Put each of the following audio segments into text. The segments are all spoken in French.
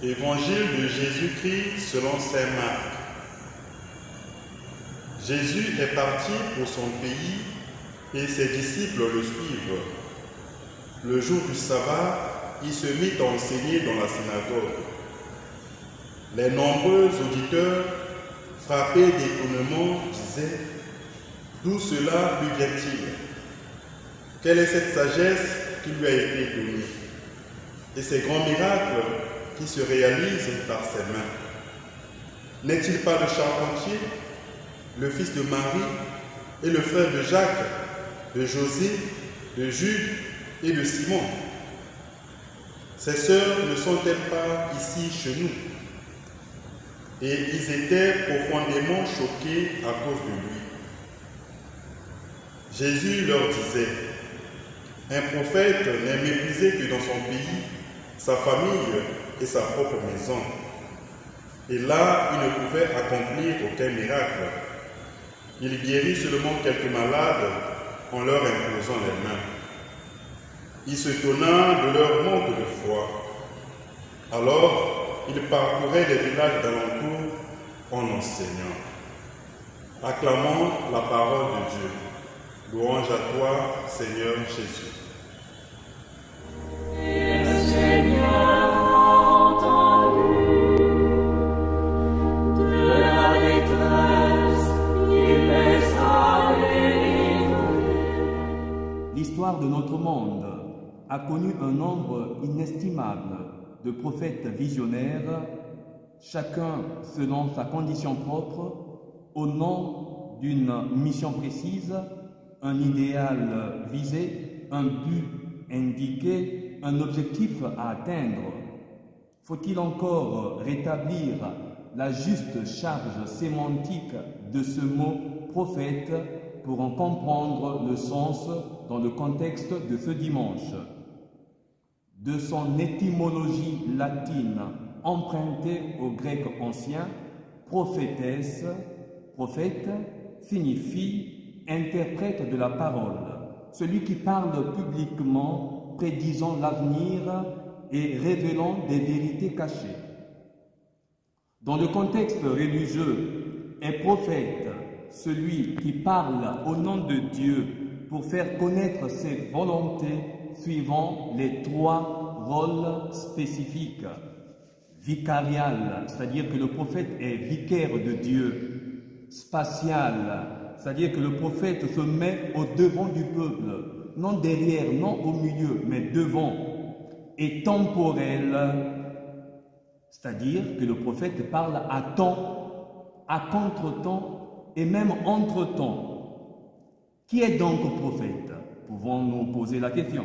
Évangile de Jésus-Christ selon saint Marc. Jésus est parti pour son pays et ses disciples le suivent. Le jour du sabbat, il se mit à enseigner dans la synagogue. Les nombreux auditeurs, frappés d'étonnement, disaient « D'où cela lui vient-il? Quelle est cette sagesse qui lui a été donnée? Et ces grands miracles qui se réalisent par ses mains? N'est-il pas le charpentier, le fils de Marie et le frère de Jacques, de José, de Jude et de Simon? Ses sœurs ne sont-elles pas ici chez nous? » Et ils étaient profondément choqués à cause de lui. Jésus leur disait, « Un prophète n'est méprisé que dans son pays, sa famille et sa propre maison. » Et là, il ne pouvait accomplir aucun miracle. Il guérit seulement quelques malades en leur imposant les mains. Il s'étonna de leur manque de foi. Alors, il parcourait les villages d'alentour en enseignant. Acclamons la parole de Dieu. Louange à toi, Seigneur Jésus. Et le Seigneur a entendu de la détresse, il les a délivrés. L'histoire de notre monde a connu un nombre inestimable de prophètes visionnaires, chacun selon sa condition propre, au nom d'une mission précise, un idéal visé, un but indiqué, un objectif à atteindre. Faut-il encore rétablir la juste charge sémantique de ce mot prophète pour en comprendre le sens dans le contexte de ce dimanche? De son étymologie latine empruntée au grec ancien, prophétesse, prophète, signifie interprète de la parole, celui qui parle publiquement, prédisant l'avenir et révélant des vérités cachées. Dans le contexte religieux, un prophète, celui qui parle au nom de Dieu pour faire connaître ses volontés suivant les trois rôles spécifiques. Vicarial, c'est-à-dire que le prophète est vicaire de Dieu. Spatial, c'est-à-dire que le prophète se met au devant du peuple, non derrière, non au milieu, mais devant. Et temporel, c'est-à-dire que le prophète parle à temps, à contre-temps et même entre-temps. Qui est donc prophète? Pouvons-nous poser la question.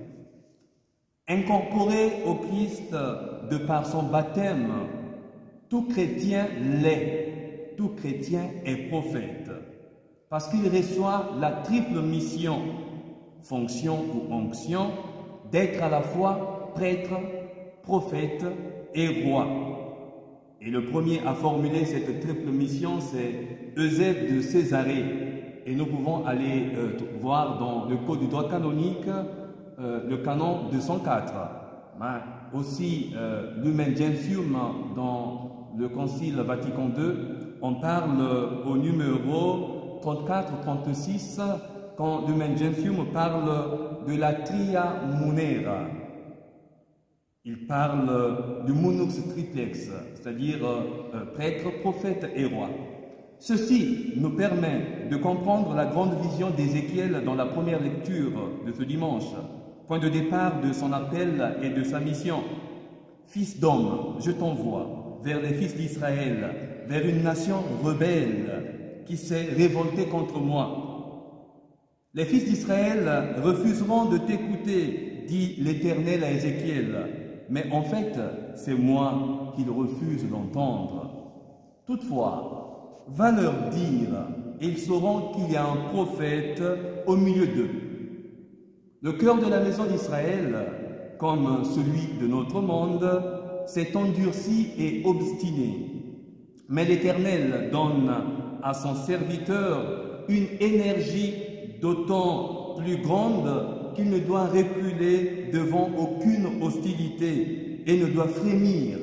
Incorporé au Christ de par son baptême, tout chrétien l'est, tout chrétien est prophète, parce qu'il reçoit la triple mission, fonction ou onction, d'être à la fois prêtre, prophète et roi. Et le premier à formuler cette triple mission, c'est Eusèbe de Césarée. Et nous pouvons aller voir dans le code du droit canonique, le canon 204. Mais aussi, Lumen Gentium, dans le Concile Vatican II, on parle au numéro 34-36, quand Lumen Gentium parle de la Tria Munera. Il parle du Munux Triplex, c'est-à-dire prêtre, prophète et roi. Ceci nous permet de comprendre la grande vision d'Ézéchiel dans la première lecture de ce dimanche, point de départ de son appel et de sa mission. Fils d'homme, je t'envoie vers les fils d'Israël, vers une nation rebelle qui s'est révoltée contre moi. Les fils d'Israël refuseront de t'écouter, dit l'Éternel à Ézéchiel, mais en fait, c'est moi qu'ils refusent d'entendre. Toutefois, va leur dire, et ils sauront qu'il y a un prophète au milieu d'eux. Le cœur de la maison d'Israël, comme celui de notre monde, s'est endurci et obstiné. Mais l'Éternel donne à son serviteur une énergie d'autant plus grande qu'il ne doit reculer devant aucune hostilité et ne doit frémir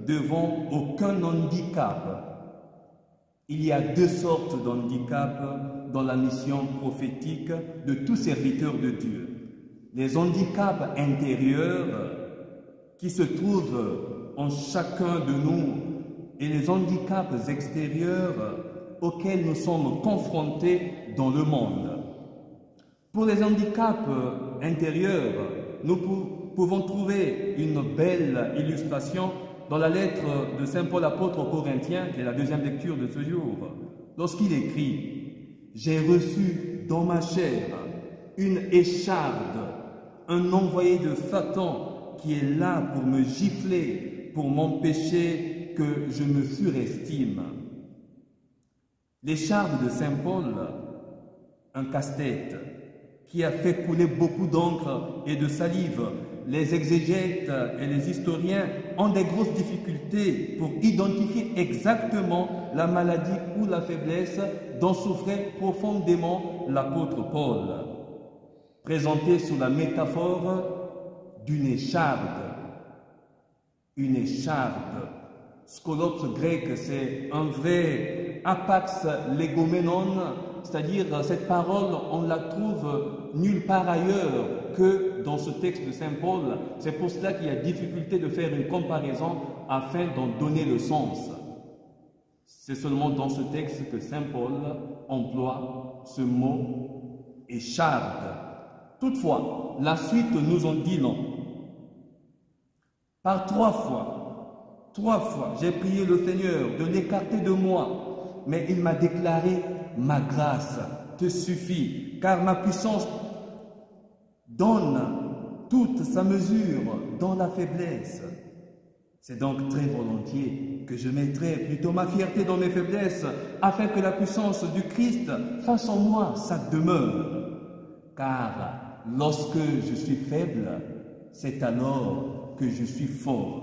devant aucun handicap. Il y a deux sortes d'handicap dans la mission prophétique de tout serviteur de Dieu. Les handicaps intérieurs qui se trouvent en chacun de nous et les handicaps extérieurs auxquels nous sommes confrontés dans le monde. Pour les handicaps intérieurs, nous pouvons trouver une belle illustration dans la lettre de Saint Paul apôtre aux Corinthiens, qui est la deuxième lecture de ce jour, lorsqu'il écrit « J'ai reçu dans ma chair une écharde, un envoyé de Satan qui est là pour me gifler, pour m'empêcher que je me surestime. » L'écharde de Saint Paul, un casse-tête, qui a fait couler beaucoup d'encre et de salive. Les exégètes et les historiens ont des grosses difficultés pour identifier exactement la maladie ou la faiblesse dont souffrait profondément l'apôtre Paul, présenté sous la métaphore d'une écharde. Une écharde. Scolops grec, c'est un vrai apax legomenon, c'est-à-dire cette parole, on la trouve nulle part ailleurs que dans ce texte de Saint Paul. C'est pour cela qu'il y a difficulté de faire une comparaison afin d'en donner le sens. C'est seulement dans ce texte que Saint Paul emploie ce mot écharde. Toutefois, la suite nous en dit long. Par trois fois, j'ai prié le Seigneur de l'écarter de moi, mais il m'a déclaré « Ma grâce te suffit, car ma puissance donne toute sa mesure dans la faiblesse. » C'est donc très volontiers que je mettrai plutôt ma fierté dans mes faiblesses, afin que la puissance du Christ fasse en moi sa demeure. Car lorsque je suis faible, c'est alors que je suis fort.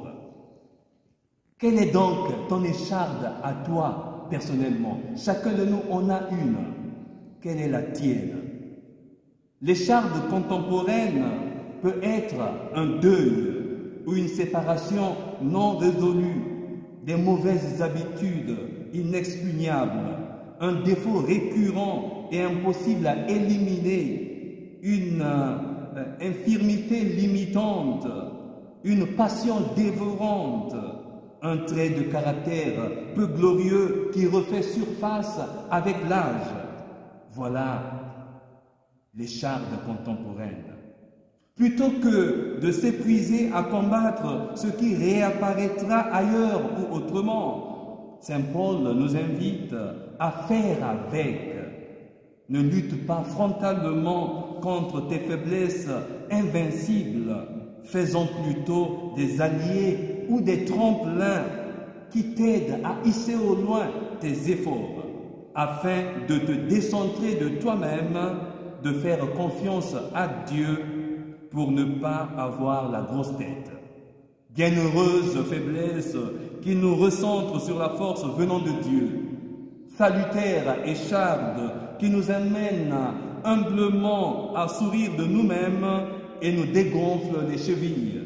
Quelle est donc ton écharde à toi, personnellement? Chacun de nous en a une. Quelle est la tienne? L'écharde contemporaine peut être un deuil ou une séparation non résolue, des mauvaises habitudes inexpugnables, un défaut récurrent et impossible à éliminer, une infirmité limitante, une passion dévorante, un trait de caractère peu glorieux qui refait surface avec l'âge. Voilà l'écharde contemporaine. Plutôt que de s'épuiser à combattre ce qui réapparaîtra ailleurs ou autrement, Saint Paul nous invite à faire avec. Ne lutte pas frontalement contre tes faiblesses invincibles, faisons plutôt des alliés ou des tremplins qui t'aident à hisser au loin tes efforts, afin de te décentrer de toi-même, de faire confiance à Dieu pour ne pas avoir la grosse tête. Bienheureuse faiblesse qui nous recentre sur la force venant de Dieu. Salutaire écharde qui nous amène humblement à sourire de nous-mêmes et nous dégonfle les chevilles.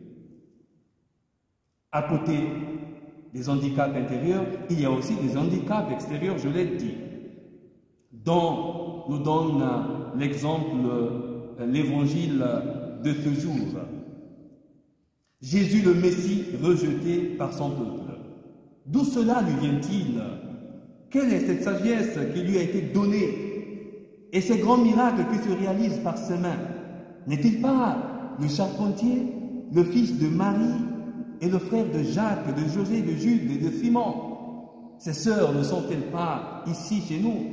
À côté des handicaps intérieurs, il y a aussi des handicaps extérieurs, je l'ai dit, dont nous donne l'exemple l'évangile de ce jour. Jésus le Messie rejeté par son peuple. D'où cela lui vient-il? Quelle est cette sagesse qui lui a été donnée et ces grands miracles qui se réalisent par ses mains? N'est-il pas le charpentier, le fils de Marie et le frère de Jacques, de José, de Jude et de Simon? Ses sœurs ne sont-elles pas ici chez nous?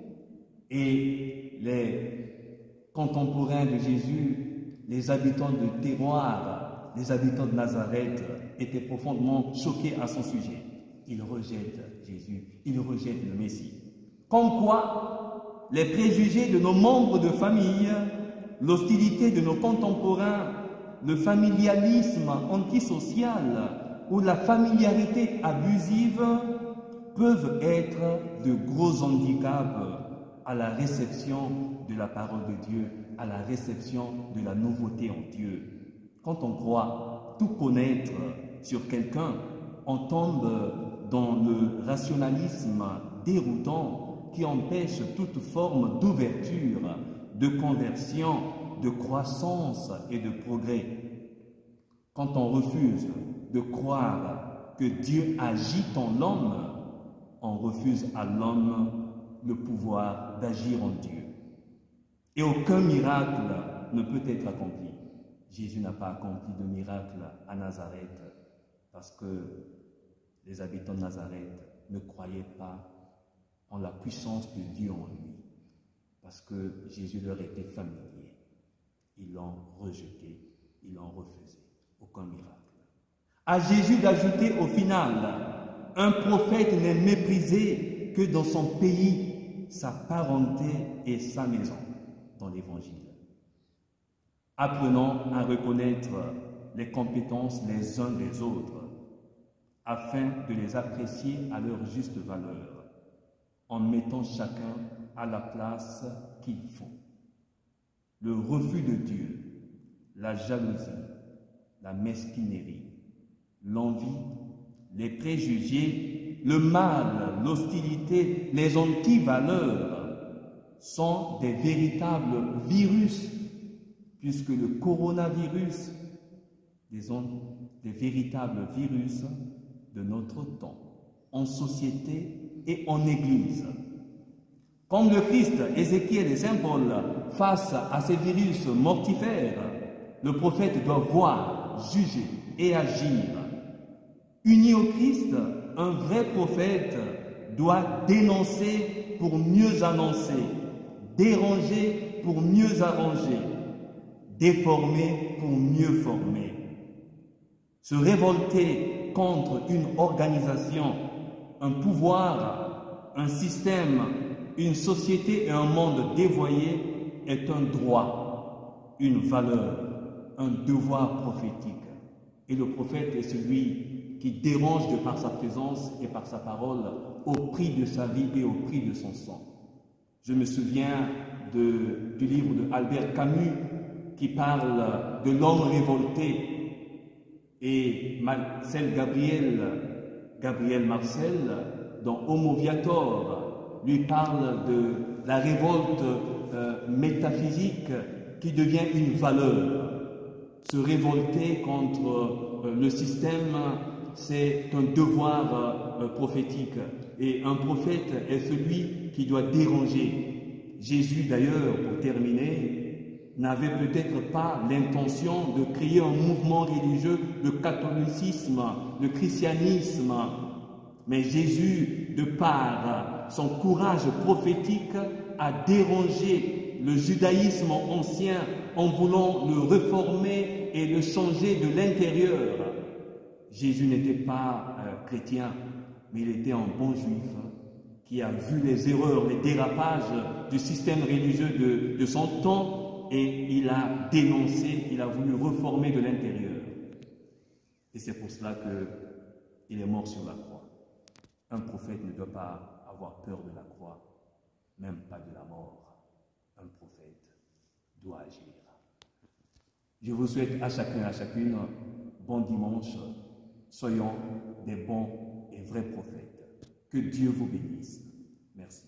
Et les contemporains de Jésus, les habitants de terroir, les habitants de Nazareth, étaient profondément choqués à son sujet. Ils rejettent Jésus, ils rejettent le Messie. Comme quoi, les préjugés de nos membres de famille, l'hostilité de nos contemporains, le familialisme antisocial ou la familiarité abusive peuvent être de gros handicaps à la réception de la parole de Dieu, à la réception de la nouveauté en Dieu. Quand on croit tout connaître sur quelqu'un, on tombe dans le rationalisme déroutant qui empêche toute forme d'ouverture, de conversion, de croissance et de progrès. Quand on refuse de croire que Dieu agit en l'homme, on refuse à l'homme le pouvoir d'agir en Dieu. Et aucun miracle ne peut être accompli. Jésus n'a pas accompli de miracle à Nazareth parce que les habitants de Nazareth ne croyaient pas en la puissance de Dieu en lui, parce que Jésus leur était familier. Ils l'ont rejeté, ils l'ont refusé. Aucun miracle. À Jésus d'ajouter au final, un prophète n'est méprisé que dans son pays, sa parenté et sa maison, dans l'Évangile. Apprenons à reconnaître les compétences les uns des autres, afin de les apprécier à leur juste valeur, en mettant chacun à la place qu'il faut. Le refus de Dieu, la jalousie, la mesquinerie, l'envie, les préjugés, le mal, l'hostilité, les antivaleurs sont des véritables virus, puisque le coronavirus, des véritables virus de notre temps, en société et en Église. Comme le Christ, Ézéchiel et Saint Paul, face à ces virus mortifères, le prophète doit voir, juger et agir. Uni au Christ, un vrai prophète doit dénoncer pour mieux annoncer, déranger pour mieux arranger, déformer pour mieux former. Se révolter contre une organisation, un pouvoir, un système, une société et un monde dévoyé est un droit, une valeur, un devoir prophétique. Et le prophète est celui qui dérange de par sa présence et par sa parole au prix de sa vie et au prix de son sang. Je me souviens du livre de Albert Camus qui parle de l'homme révolté, et Marcel Gabriel Marcel, dans Homo Viator, lui parle de la révolte métaphysique qui devient une valeur. Se révolter contre le système, c'est un devoir prophétique. Et un prophète est celui qui doit déranger. Jésus, d'ailleurs, pour terminer, n'avait peut-être pas l'intention de créer un mouvement religieux, le catholicisme, le christianisme. Mais Jésus, de par son courage prophétique, a dérangé le judaïsme ancien en voulant le réformer et le changer de l'intérieur. Jésus n'était pas chrétien, mais il était un bon juif qui a vu les erreurs, les dérapages du système religieux de son temps, et il a dénoncé, il a voulu reformer de l'intérieur. Et c'est pour cela qu'il est mort sur la croix. Un prophète ne doit pas avoir peur de la croix, même pas de la mort. Un prophète doit agir. Je vous souhaite à chacun et à chacune bon dimanche. Soyons des bons et vrais prophètes. Que Dieu vous bénisse. Merci.